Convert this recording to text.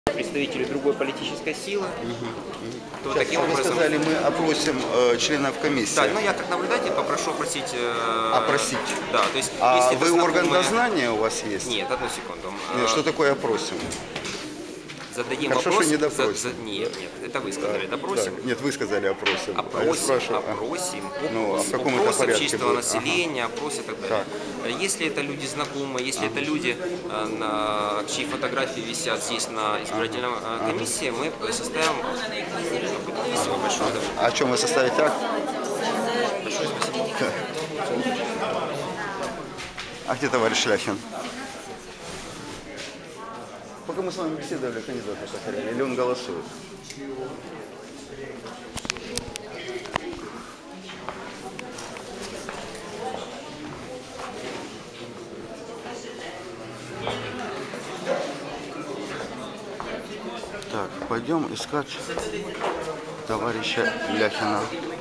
представители другой политической силы, то Сейчас, таким вы образом... сказали, мы опросим членов комиссии. Да, ну я как наблюдатель попрошу опросить... Опросить? Да, то есть... А если вы это орган знакомые- дознания у вас есть? Нет, одну секунду. Нет, что такое опросим? Зададим Хорошо, вопрос... что не допросим. Нет, это вы сказали, допросим. Да. Нет, вы сказали опросим. А я Опросим, спрашиваю, опросим, Ну, а в каком это опросом порядке чистого будет? населения, опросы и так далее. Если это люди знакомые, если это люди, чьи фотографии висят здесь на избирательной комиссии, мы составим... Спасибо большое. А о чем вы составите акт? Большое спасибо. А где товарищ Шляхин? Пока мы с вами беседовали, кандидата повторяли, или он голосует? Так, пойдем искать товарища Ляхина.